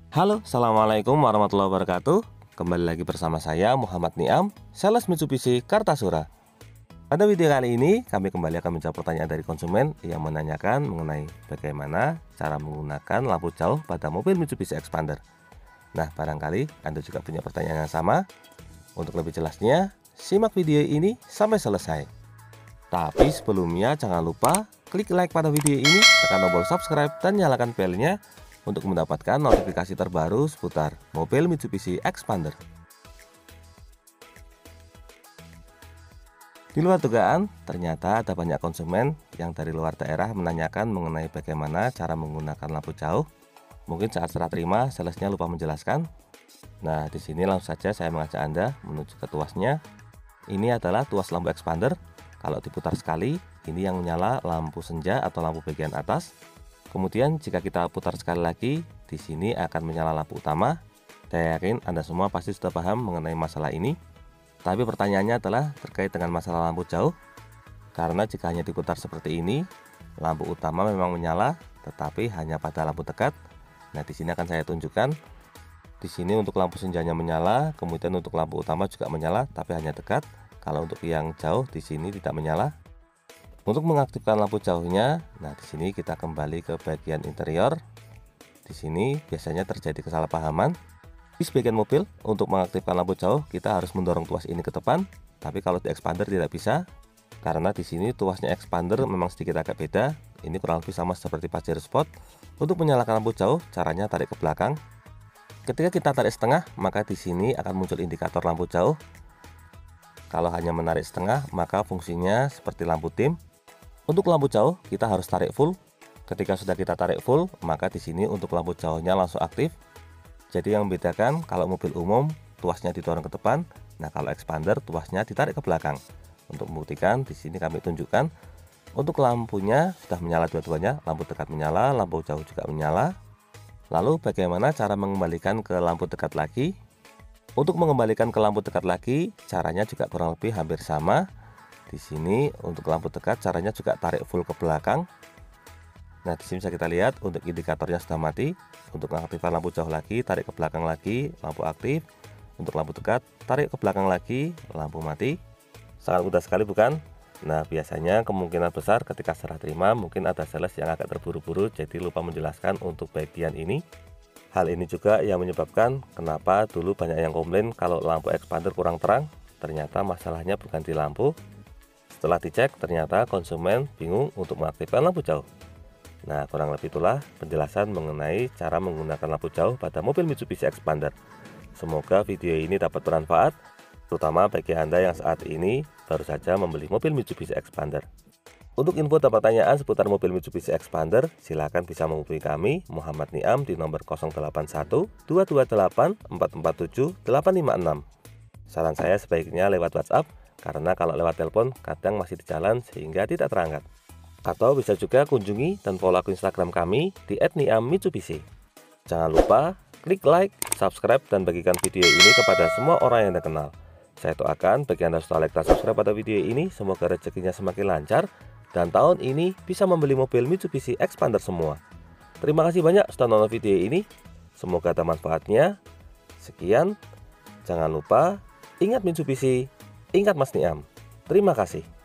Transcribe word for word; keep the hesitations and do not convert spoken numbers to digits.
Halo, Assalamualaikum warahmatullahi wabarakatuh. Kembali lagi bersama saya Muhammad Niam, sales Mitsubishi Kartasura. Pada video kali ini kami kembali akan menjawab pertanyaan dari konsumen yang menanyakan mengenai bagaimana cara menggunakan lampu jauh pada mobil Mitsubishi Expander. Nah, barangkali Anda juga punya pertanyaan yang sama. Untuk lebih jelasnya, simak video ini sampai selesai. Tapi sebelumnya jangan lupa klik like pada video ini, tekan tombol subscribe dan nyalakan belnya untuk mendapatkan notifikasi terbaru seputar mobil Mitsubishi Expander. Di luar dugaan, ternyata ada banyak konsumen yang dari luar daerah menanyakan mengenai bagaimana cara menggunakan lampu jauh. Mungkin saat serah terima, salesnya lupa menjelaskan. Nah, di sini langsung saja saya mengajak Anda menuju ke tuasnya. Ini adalah tuas lampu expander. Kalau diputar sekali, ini yang menyala lampu senja atau lampu bagian atas. Kemudian jika kita putar sekali lagi, di sini akan menyala lampu utama. Saya yakin Anda semua pasti sudah paham mengenai masalah ini. Tapi pertanyaannya adalah terkait dengan masalah lampu jauh. Karena jika hanya diputar seperti ini, lampu utama memang menyala, tetapi hanya pada lampu dekat. Nah, di sini akan saya tunjukkan. Di sini untuk lampu senjanya menyala, kemudian untuk lampu utama juga menyala, tapi hanya dekat. Kalau untuk yang jauh di sini tidak menyala. Untuk mengaktifkan lampu jauhnya, nah di sini kita kembali ke bagian interior. Di sini biasanya terjadi kesalahpahaman. Di sebagian mobil untuk mengaktifkan lampu jauh kita harus mendorong tuas ini ke depan, tapi kalau di expander tidak bisa. Karena di sini tuasnya expander memang sedikit agak beda. Ini kurang lebih sama seperti Pajero Sport. Untuk menyalakan lampu jauh, caranya tarik ke belakang. Ketika kita tarik setengah, maka di sini akan muncul indikator lampu jauh. Kalau hanya menarik setengah, maka fungsinya seperti lampu dim. Untuk lampu jauh kita harus tarik full. Ketika sudah kita tarik full, maka di sini untuk lampu jauhnya langsung aktif. Jadi yang membedakan kalau mobil umum tuasnya didorong ke depan, nah kalau expander tuasnya ditarik ke belakang. Untuk membuktikan di sini kami tunjukkan untuk lampunya sudah menyala dua-duanya, lampu dekat menyala, lampu jauh juga menyala. Lalu bagaimana cara mengembalikan ke lampu dekat lagi? Untuk mengembalikan ke lampu dekat lagi, caranya juga kurang lebih hampir sama. Di sini untuk lampu dekat caranya juga tarik full ke belakang. Nah, di sini bisa kita lihat untuk indikatornya sudah mati. Untuk mengaktifkan lampu jauh lagi, tarik ke belakang lagi, lampu aktif. Untuk lampu dekat, tarik ke belakang lagi, lampu mati. Sangat mudah sekali bukan? Nah, biasanya kemungkinan besar ketika serah terima mungkin ada sales yang agak terburu-buru jadi lupa menjelaskan untuk bagian ini. Hal ini juga yang menyebabkan kenapa dulu banyak yang komplain kalau lampu expander kurang terang. Ternyata masalahnya bukan di lampu. Setelah dicek, ternyata konsumen bingung untuk mengaktifkan lampu jauh. Nah, kurang lebih itulah penjelasan mengenai cara menggunakan lampu jauh pada mobil Mitsubishi Expander. Semoga video ini dapat bermanfaat, terutama bagi Anda yang saat ini baru saja membeli mobil Mitsubishi Expander. Untuk info dan pertanyaan seputar mobil Mitsubishi Expander, silakan bisa menghubungi kami, Muhammad Niam, di nomor nol delapan satu dua dua delapan empat empat tujuh delapan lima enam. Saran saya sebaiknya lewat WhatsApp, karena kalau lewat telepon kadang masih di jalan sehingga tidak terangkat. Atau bisa juga kunjungi dan follow akun Instagram kami di et niam mitsubishi. Jangan lupa klik like, subscribe, dan bagikan video ini kepada semua orang yang Anda kenal. Saya doakan bagi Anda sudah like dan subscribe pada video ini, semoga rezekinya semakin lancar dan tahun ini bisa membeli mobil Mitsubishi Expander semua. Terima kasih banyak sudah nonton video ini, semoga ada manfaatnya. Sekian, jangan lupa ingat Mitsubishi, ingat Mas Niam. Terima kasih.